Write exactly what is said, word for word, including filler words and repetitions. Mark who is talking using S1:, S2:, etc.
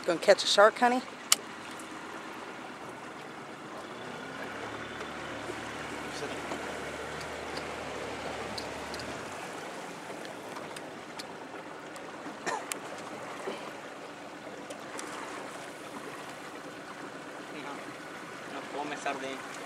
S1: Gonna catch a shark, honey?
S2: No, no come sardine.